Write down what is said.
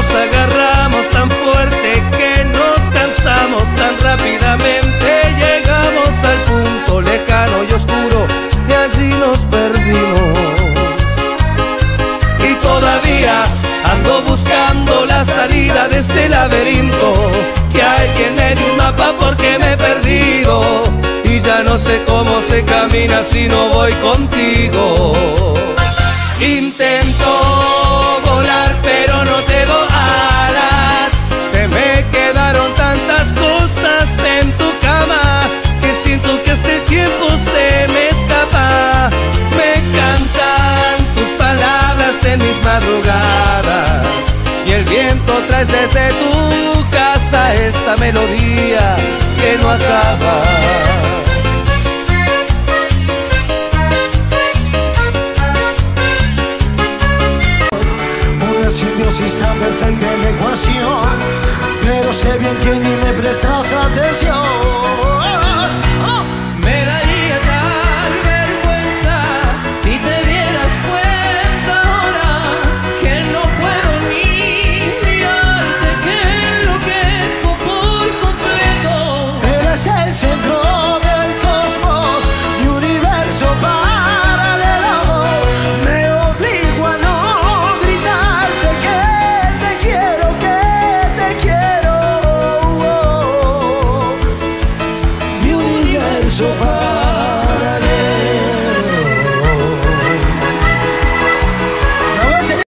agarramos tan fuerte que nos cansamos tan rápidamente. Llegamos al punto lejano y oscuro y allí nos perdimos. Y todavía ando buscando la salida de este laberinto. Que alguien me dé un mapa porque me he perdido y ya no sé cómo se camina si no voy contigo. Intento volar pero no tengo alas. Se me quedaron tantas cosas en tu cama que siento que hasta el tiempo se me escapa. Me cantan tus palabras en mis madrugadas y el viento trae desde tu casa esta melodía que no acaba. Una simbiosis tan perfecta en la ecuación, pero sé bien que ni me prestas atención.